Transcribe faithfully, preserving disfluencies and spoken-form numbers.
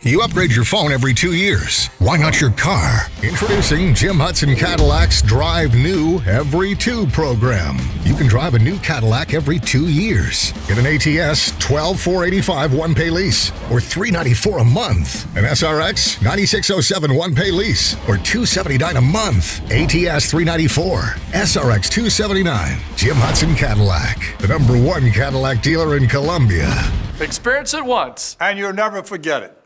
You upgrade your phone every two years. Why not your car? Introducing Jim Hudson Cadillac's Drive New Every Two program. You can drive a new Cadillac every two years. Get an A T S twelve thousand four hundred eighty-five one-pay lease, or three hundred ninety-four dollars a month. An S R X ninety-six oh seven one-pay lease, or two hundred seventy-nine dollars a month. A T S three hundred ninety-four dollars, S R X two hundred seventy-nine dollars. Jim Hudson Cadillac, the number one Cadillac dealer in Columbia. Experience it once, and you'll never forget it.